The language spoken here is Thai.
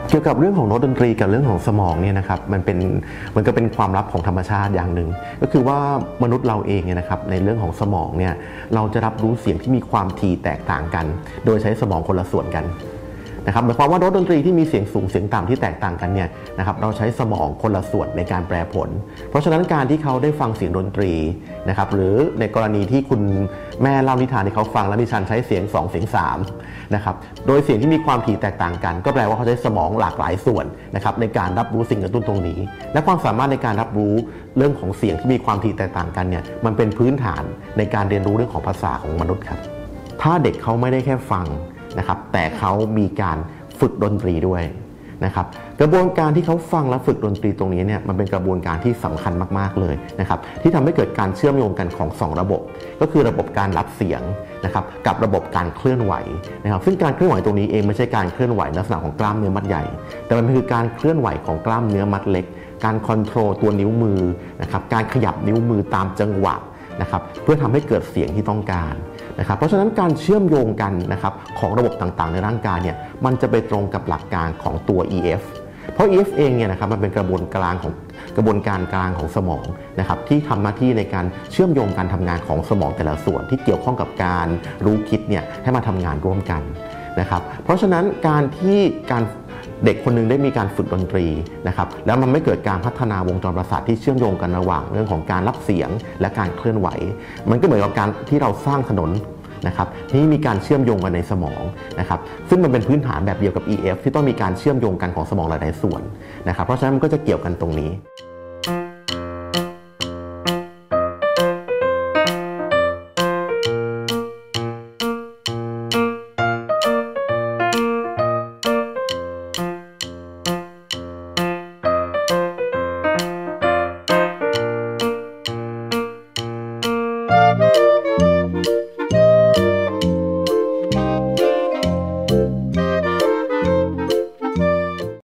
เกี่ยวกับเรื่องของโน้ตดนตรีกับเรื่องของสมองเนี่ยนะครับมันก็เป็นความลับของธรรมชาติอย่างหนึ่งก็คือว่ามนุษย์เราเองเนี่ยนะครับในเรื่องของสมองเนี่ยเราจะรับรู้เสียงที่มีความถี่แตกต่างกันโดยใช้สมองคนละส่วนกันนะครับหมายความว่าโน้ตดนตรีที่มีเสียงสูงเสียงต่ำที่แตกต่างกันเนี่ยนะครับเราใช้สมองคนละส่วนในการแปลผลเพราะฉะนั้นการที่เขาได้ฟังเสียงดนตรีนะครับหรือในกรณีที่คุณแม่เล่านิทานที่เขาฟังแล้วดิฉันใช้เสียง2เสียง3นะครับโดยเสียงที่มีความถี่แตกต่างกันก็แปลว่าเขาใช้สมองหลากหลายส่วนนะครับในการรับรู้สิ่งกระตุ้นตรงนี้และความสามารถในการรับรู้เรื่องของเสียงที่มีความถี่แตกต่างกันเนี่ยมันเป็นพื้นฐานในการเรียนรู้เรื่องของภาษาของมนุษย์ครับถ้าเด็กเขาไม่ได้แค่ฟังนะครับแต่เขามีการฝึกดนตรีด้วยนะครับกระบวนการที่เขาฟังและฝึกดนตรีตรงนี้เนี่ยมันเป็นกระบวนการที่สำคัญมากๆเลยนะครับที่ทำให้เกิดการเชื่อมโยงกันของ2ระบบก็คือระบบการรับเสียงนะครับกับระบบการเคลื่อนไหวนะครับซึ่งการเคลื่อนไหวตรงนี้เองไม่ใช่การเคลื่อนไหวลักษณะของกล้ามเนื้อมัดใหญ่แต่มันคือการเคลื่อนไหวของกล้ามเนื้อมัดเล็กการคอนโทรลตัวนิ้วมือนะครับการขยับนิ้วมือตามจังหวะนะครับเพื่อทำให้เกิดเสียงที่ต้องการนะครับเพราะฉะนั้นการเชื่อมโยงกันนะครับของระบบต่างๆในร่างกายเนี่ยมันจะไปตรงกับหลักการของตัว EF เพราะ EF เองเนี่ยนะครับมันเป็นกระบวนการกลางของสมองนะครับที่ทำหน้าที่ในการเชื่อมโยงการทำงานของสมองแต่ละส่วนที่เกี่ยวข้องกับการรู้คิดเนี่ยให้มาทำงานร่วมกันนะครับเพราะฉะนั้นการเด็กคนนึงได้มีการฝึกดนตรีนะครับแล้วมันไม่เกิดการพัฒนาวงจรประสาทที่เชื่อมโยงกันระหว่างเรื่องของการรับเสียงและการเคลื่อนไหวมันก็เหมือนกับการที่เราสร้างถนนนะครับที่มีการเชื่อมโยงกันในสมองนะครับซึ่งมันเป็นพื้นฐานแบบเดียวกับ EF ที่ต้องมีการเชื่อมโยงกันของสมองหลายๆส่วนนะครับเพราะฉะนั้นมันก็จะเกี่ยวกันตรงนี้